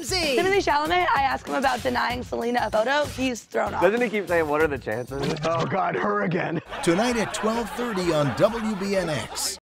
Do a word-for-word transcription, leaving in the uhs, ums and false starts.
Z. Timothée Chalamet, I asked him about denying Selena a photo. He's thrown off. Doesn't he keep saying, what are the chances? Oh, God, her again. Tonight at twelve thirty on W B N X.